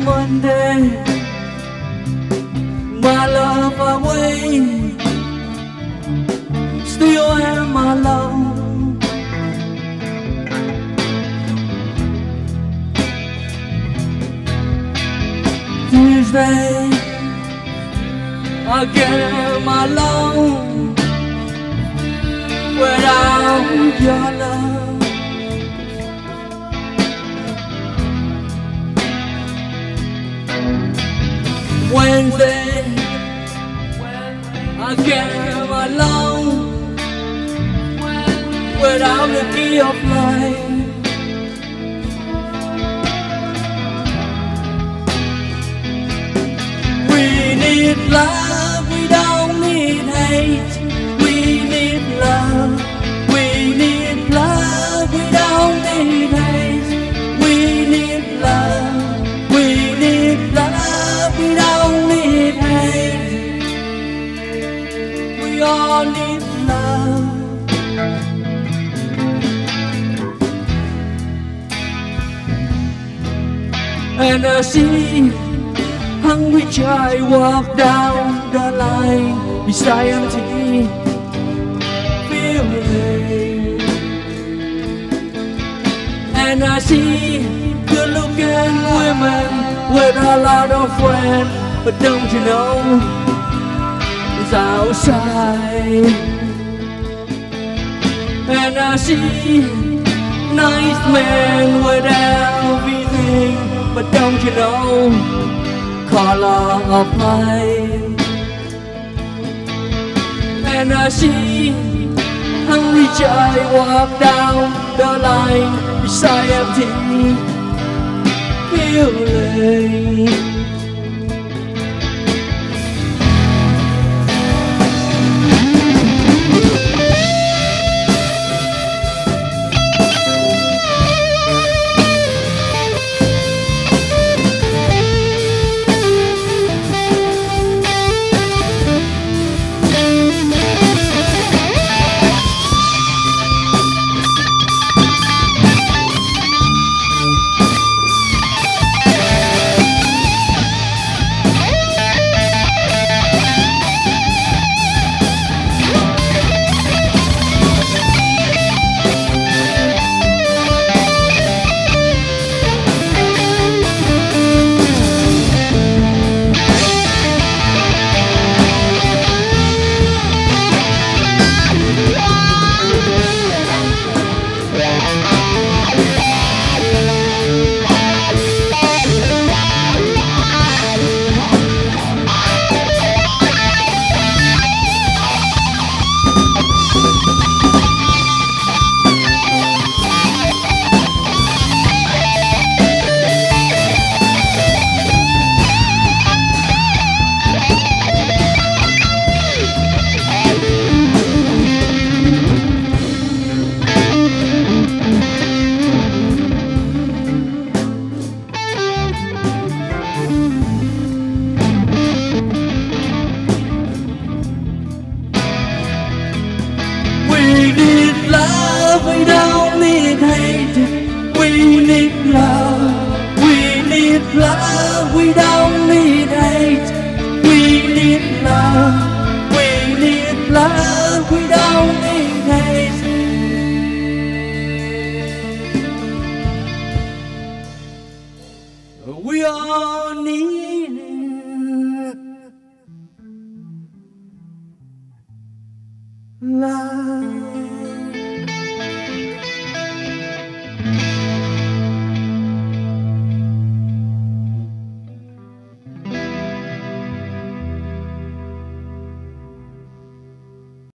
Monday, my love away, still am alone. Tuesday, again alone, without your love. Wednesday, again alone, without the key of life. We need love, we don't need hate. We need love, we need love, we don't need hate. We need love, we need love, we don't need hate. We all need love. And I see hungry child walk down the line beside empty building. And I see good-looking women with a lot of friends, but don't you know it's outside. And I see nice men with everything, but don't you know color of life. And I see hungry child walk down the line beside empty building. We don't need hate. We need love. We need love. We don't need hate. We need love. We need love. We don't need hate. We all need love.